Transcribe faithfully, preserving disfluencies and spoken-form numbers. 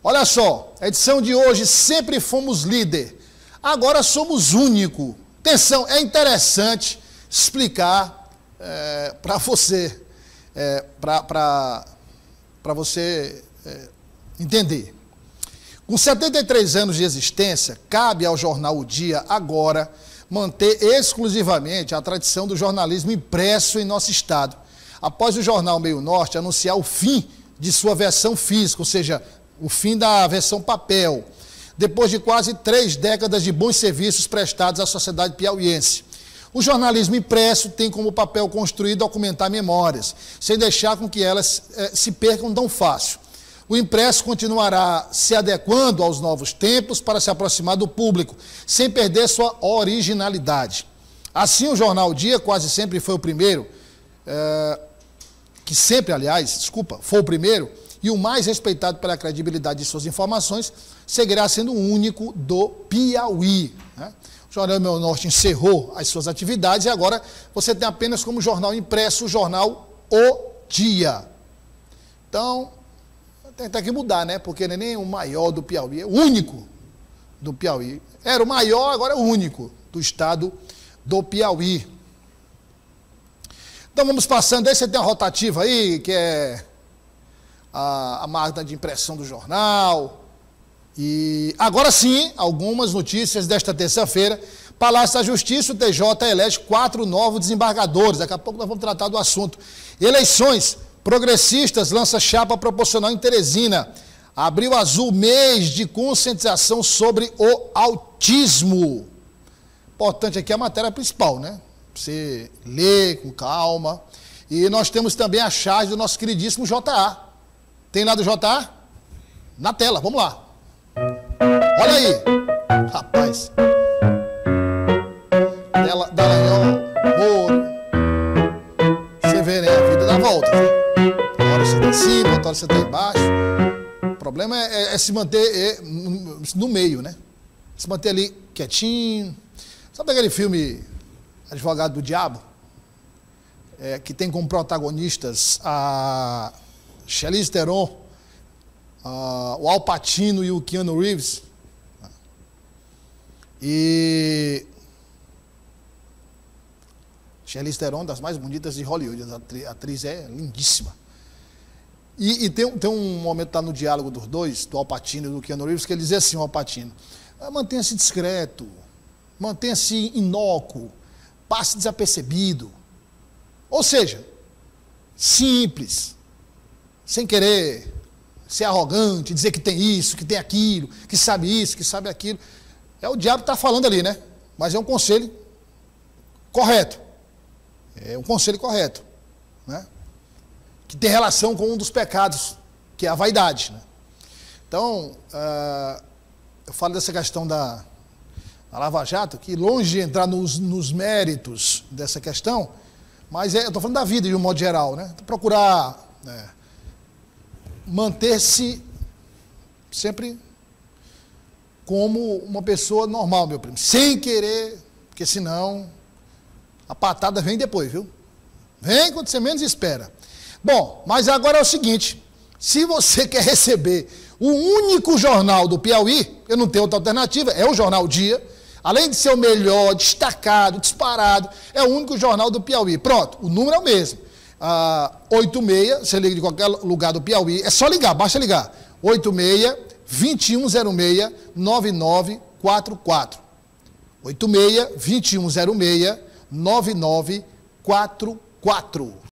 Olha só, a edição de hoje, sempre fomos líder, agora somos único. Atenção, é interessante explicar é, para você, é, para você é, entender. Com setenta e três anos de existência, cabe ao jornal O Dia, agora, manter exclusivamente a tradição do jornalismo impresso em nosso estado, após o jornal Meio Norte anunciar o fim de sua versão física, ou seja, o fim da versão papel, depois de quase três décadas de bons serviços prestados à sociedade piauiense. O jornalismo impresso tem como papel construir e documentar memórias, sem deixar com que elas eh, se percam tão fácil. O impresso continuará se adequando aos novos tempos para se aproximar do público, sem perder sua originalidade. Assim, o jornal O Dia quase sempre foi o primeiro, é, que sempre, aliás, desculpa, foi o primeiro e o mais respeitado pela credibilidade de suas informações, seguirá sendo o único do Piauí, né? O Jornal Meio Norte encerrou as suas atividades e agora você tem apenas como jornal impresso o jornal O Dia. Então, tem até que mudar, né? Porque não é nem o maior do Piauí, é o único do Piauí. Era o maior, agora é o único do estado do Piauí. Então vamos passando aí, você tem a rotativa aí, que é a, a máquina de impressão do jornal. E agora sim, algumas notícias desta terça-feira. Palácio da Justiça, o T J elege quatro novos desembargadores. Daqui a pouco nós vamos tratar do assunto. Eleições. Progressistas lança chapa proporcional em Teresina. Abril Azul, mês de conscientização sobre o autismo. Importante aqui a matéria principal, né? Você lê com calma. E nós temos também a charge do nosso queridíssimo J A. Tem lá do J A? Na tela, vamos lá. Olha aí. Rapaz. Dela, Dallagnol, Moro. Você vê, né? A vida dá volta, viu? Uma hora você está em cima, outra hora você está embaixo. O problema é, é, é se manter é, no, no meio, né? Se manter ali quietinho. Sabe aquele filme Advogado do Diabo? É, que tem como protagonistas a Charlize Theron, a, o Al Pacino e o Keanu Reeves. E Charlize Theron, das mais bonitas de Hollywood, a atriz, a atriz é lindíssima. E, e tem, tem um momento tá no diálogo dos dois, do Al Pacino e do Keanu Reeves, que ele diz assim, o Al Pacino, mantenha-se discreto, mantenha-se inócuo, passe desapercebido. Ou seja, simples, sem querer ser arrogante, dizer que tem isso, que tem aquilo, que sabe isso, que sabe aquilo. É o diabo que está falando ali, né? Mas é um conselho correto. É um conselho correto, né? Que tem relação com um dos pecados, que é a vaidade, né? Então, uh, eu falo dessa questão da, da Lava Jato, que longe de entrar nos, nos méritos dessa questão, mas é, eu estou falando da vida de um modo geral, né? Procurar né, manter-se sempre como uma pessoa normal, meu primo, sem querer, porque senão a patada vem depois, viu? Vem quando você menos espera. Bom, mas agora é o seguinte, se você quer receber o único jornal do Piauí, eu não tenho outra alternativa, é o Jornal O Dia, além de ser o melhor, destacado, disparado, é o único jornal do Piauí. Pronto, o número é o mesmo. Ah, oito seis, você liga de qualquer lugar do Piauí, é só ligar, basta ligar. oito seis, dois um zero seis, nove nove quatro quatro. oito seis, dois um zero seis, nove nove quatro quatro.